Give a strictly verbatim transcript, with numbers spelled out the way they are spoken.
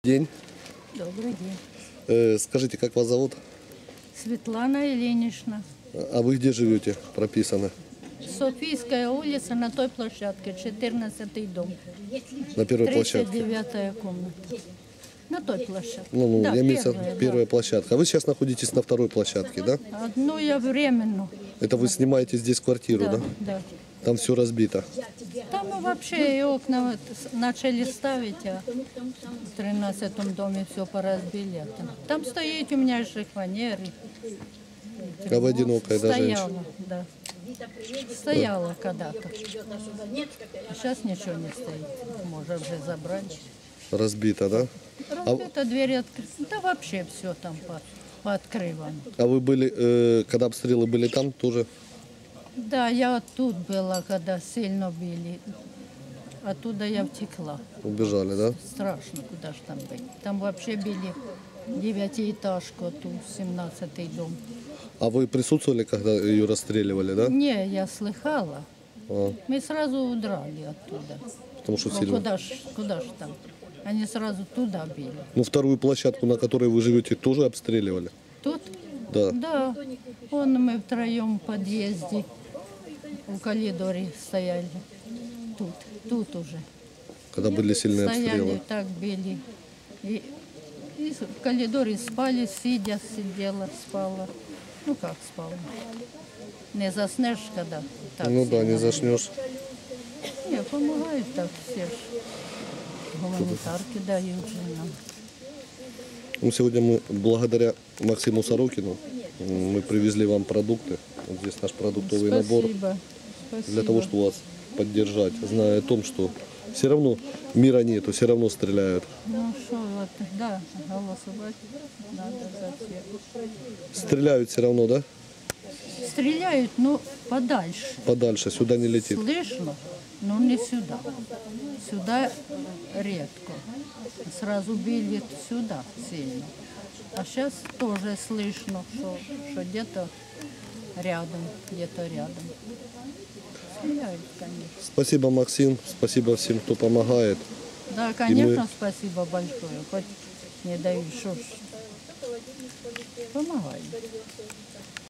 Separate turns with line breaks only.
День.
Добрый день.
Э, скажите, как вас зовут?
Светлана Ильинична.
А вы где живете? Прописано.
Софийская улица, на той площадке, четырнадцатый дом.
На первой
тридцать
площадке.
девятая комната. На той площадке.
Ну, ну,
да,
я имею в виду,
первая,
первая
да.
площадка. А вы сейчас находитесь на второй площадке, да?
Одну я временно.
Это вы снимаете здесь квартиру, да?
Да, да.
Там все разбито.
Там мы вообще и окна вот с- начали ставить, а в тринадцатом доме все поразбили. А Там, там стоит у меня шифонер. и-
А вы одинокая, да, женщина?
Стояла, да. Стояла когда-то. А сейчас ничего не стоит. Можно уже забрать.
Разбито, да?
Разбита дверь открыта. Да вообще все там по, пооткрывано.
А вы были, э, когда обстрелы были там тоже?
Да, я вот тут была, когда сильно били. Оттуда я втекла.
Убежали, да?
Страшно, куда ж там быть. Там вообще били девятиэтажку, ту семнадцатый дом.
А вы присутствовали, когда ее расстреливали, да?
Не, я слыхала.
А,
Мы сразу удрали оттуда.
потому что
Ну
сильно.
куда ж, куда ж там? Они сразу туда били.
Ну, вторую площадку, на которой вы живете, тоже обстреливали?
Тут?
Да.
Да. Вон мы втроем в подъезде в коридоре стояли. Тут, тут уже.
Когда были сильные
Стояли,
обстрелы.
так били. И, и в коридоре спали, сидя, сидела, спала. Ну как спала? Не заснешь, когда так
Ну да, не
сильно.
заснешь.
Не, помогают так все ж. Гуманитарки дают же нам.
Ну, сегодня мы, благодаря Максиму Сорокину, м, мы привезли вам продукты. Вот здесь наш продуктовый набор.
Спасибо. Спасибо.
Для того, чтобы вас поддержать, зная о том, что все равно мира нету, все равно стреляют.
Ну что, вот, да, голосовать надо за всех.
Стреляют все равно, да?
Стреляют, ну, подальше.
Подальше, сюда не летит.
Слышно, но не сюда. Сюда редко. Сразу били сюда сильно. А сейчас тоже слышно, что, что где-то рядом, где-то рядом. Стреляют, конечно.
Спасибо, Максим, спасибо всем, кто помогает.
Да, конечно,
мы-
спасибо большое. Хоть не дают, что ж. Помогают.